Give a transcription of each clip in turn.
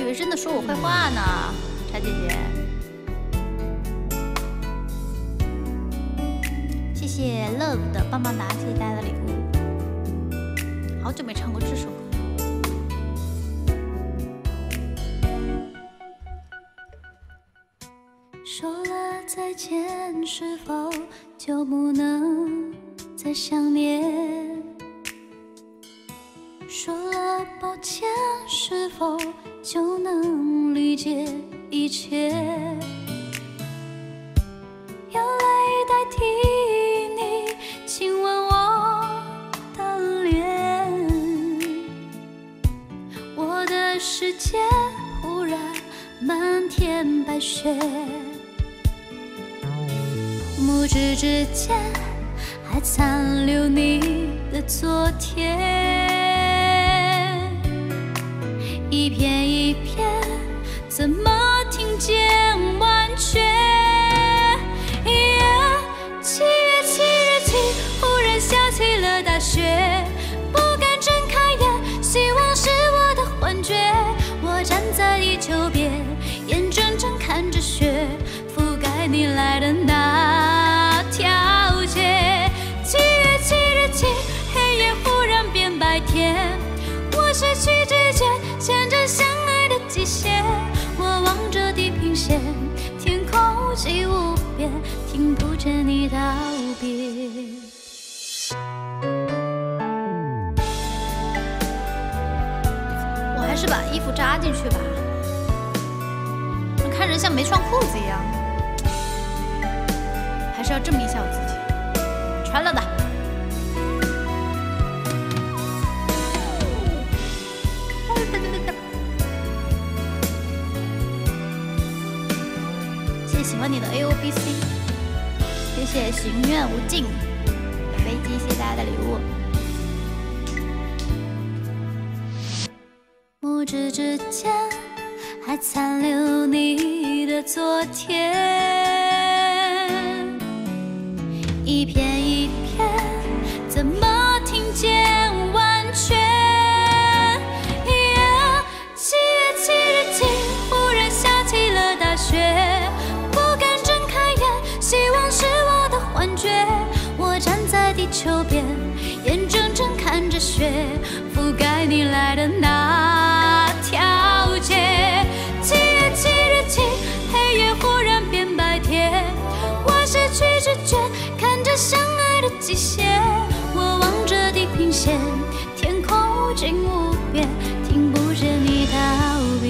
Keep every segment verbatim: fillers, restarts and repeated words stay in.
以为真的说我坏话呢，茶姐姐。谢谢 Love 的棒棒哒，谢谢大家的礼物。好久没唱过这首歌。 说了再见，是否就不能再想念？说了抱歉，是否就能理解一切？用泪代替你亲吻我的脸，我的世界忽然漫天白雪，拇指之间还残留你的昨天。一片一片，怎么听见完全？七月七日起，忽然下起了大雪，不敢睁开眼，希望是我的幻觉。我站在地球边，眼睁睁看着雪覆盖你来的那条街。七月七日起，黑夜忽然变白天，我失去知觉，牵着相爱的极限。我望着地平线，天空既无边，听不见你道别。 我还是把衣服扎进去吧，看着像没穿裤子一样。还是要证明一下我自己，穿了的。谢谢喜欢你的 A O B C， 谢谢行愿无尽飞机，谢谢大家的礼物。 拇指之间还残留你的昨天，一片一片，怎么听见完全？七月七日起，忽然下起了大雪，不敢睁开眼，希望是我的幻觉。我站在地球边，眼睁睁看着雪覆盖你来的那条街。七月七日起，黑夜忽然变白天，我失去知觉，看着相爱的极限。我望着地平线，天空无尽无边，听不见你道别。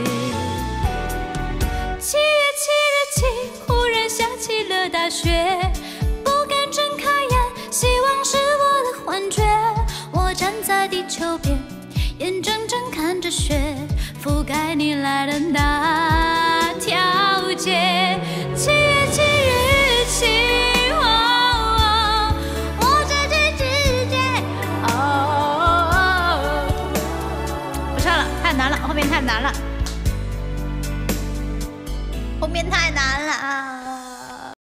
七月七日起，忽然下起了大雪，不敢睁开眼，希望是我的幻觉。我站在地球边，眼睁睁看着雪覆盖你来的那条街。七月七日起，哦哦，我失去知觉。哦， 不唱了，太难了，后面太难了，后面太难。